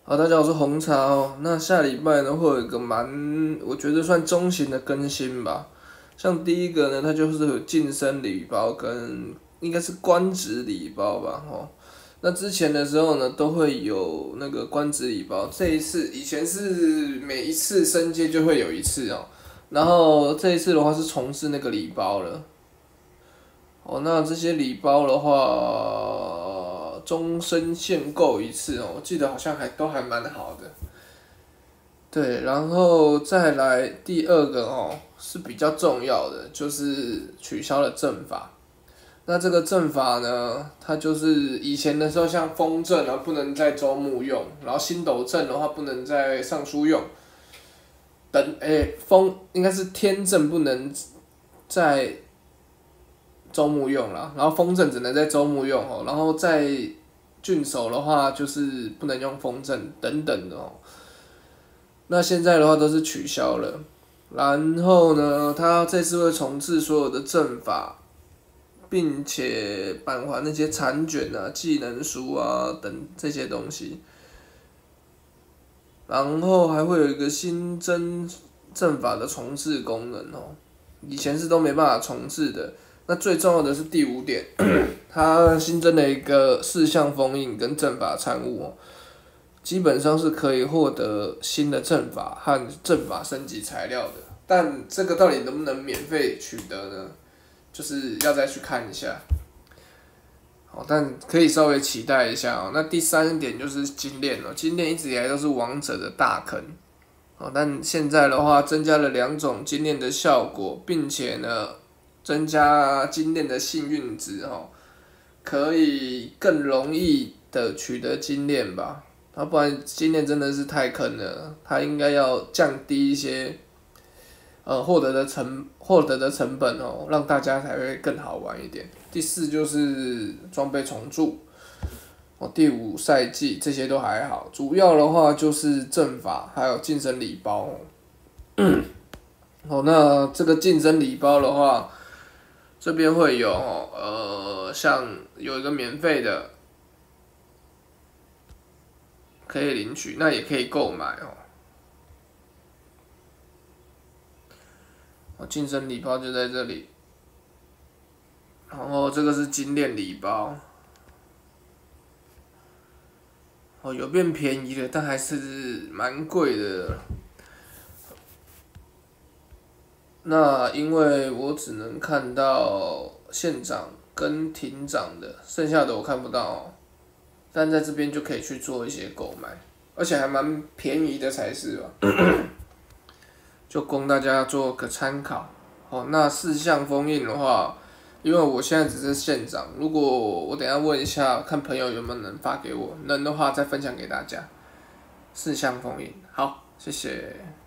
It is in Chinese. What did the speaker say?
好，大家好，我是红茶哦。那下礼拜呢，会有一个我觉得算中型的更新吧。像第一个呢，它就是有晋升礼包跟应该是官职礼包吧，吼。那之前的时候呢，都会有那个官职礼包。这一次以前是每一次升阶就会有一次哦，然后这一次的话是重置那个礼包了。哦，那这些礼包的话，终身限购一次哦，我记得好像都还蛮好的。对，然后再来第二个哦，是比较重要的，就是取消了正法。那这个正法呢，它就是以前的时候，像风正啊不能在周末用，然后星斗正的话不能在尚书用，应该是天正不能在周末用啦，然后风正只能在周末用哦，然后在郡守的话就是不能用风正等等的哦。那现在的话都是取消了，然后呢，他这次会重置所有的阵法，并且返还那些残卷啊、技能书啊等这些东西，然后还会有一个新增阵法的重置功能哦，以前是都没办法重置的。那最重要的是第五点，它新增了一个四象封印跟阵法参悟哦。基本上是可以获得新的阵法和阵法升级材料的，但这个到底能不能免费取得呢？就是要再去看一下。好，但可以稍微期待一下哦。那第三点就是精炼哦，精炼一直以来都是王者的大坑哦，但现在的话增加了2种精炼的效果，并且呢增加精炼的幸运值哦，可以更容易的取得精炼吧。不然今年真的是太坑了，它应该要降低一些获得的成本哦，让大家才会更好玩一点。第四就是装备重铸哦，第5赛季这些都还好，主要的话就是阵法还有晋升礼包哦。那这个晋升礼包的话，这边会有像有一个免费的。可以领取，那也可以购买哦。晋升礼包就在这里，然后这个是精炼礼包，哦，有变便宜了，但还是蛮贵的。那因为我只能看到县长跟庭长的，剩下的我看不到哦。但在这边就可以去做一些购买，而且还蛮便宜的才是吧。就供大家做个参考。好，那四项封印的话，因为我现在只是县长，如果我等一下问一下，看朋友有没有能发给我，能的话再分享给大家。四项封印，好，谢谢。